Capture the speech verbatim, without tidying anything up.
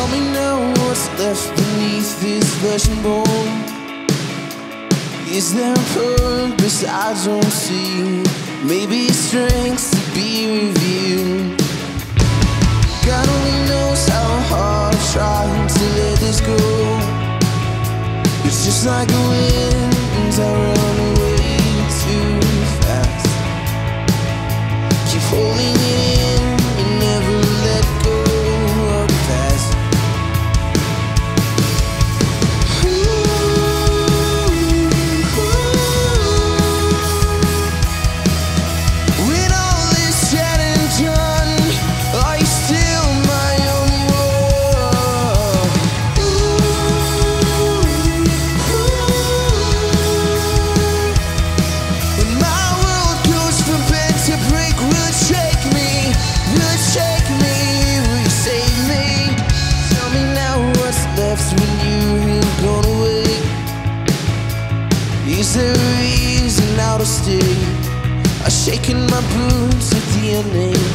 me now what's left beneath this flesh and bone. Is there a purpose I don't see? Maybe strength to be revealed. God only knows how hard I tried to let this go. It's just like the wind, I run away too fast. Keep holding it in and never let go of the past. When all is said and done, are you still my only one? When my world goes from bed to break, will it shake me? Will it shake me? Will you save me? Tell me now what's left when you have gone away. Is there a reason now to stay? I've shaken my boots at the ending.